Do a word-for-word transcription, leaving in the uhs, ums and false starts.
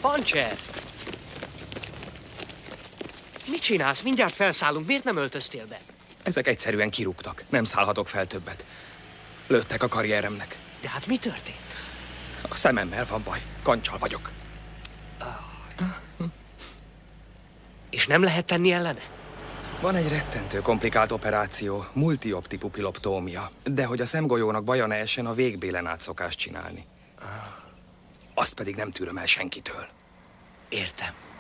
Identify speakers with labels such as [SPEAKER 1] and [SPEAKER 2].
[SPEAKER 1] Pancser! Mit csinálsz? Mindjárt felszállunk. Miért nem öltöztél be?
[SPEAKER 2] Ezek egyszerűen kirúgtak. Nem szállhatok fel többet. Lőttek a karrieremnek.
[SPEAKER 1] De hát mi történt?
[SPEAKER 2] A szememmel van baj. Kancsal vagyok.
[SPEAKER 1] És nem lehet tenni ellene?
[SPEAKER 2] Van egy rettentő komplikált operáció, multiopti pupiloptómia. De hogy a szemgolyónak baja ne essen, a végbélen át szokás csinálni. Azt pedig nem tűröm el senkitől.
[SPEAKER 1] Értem.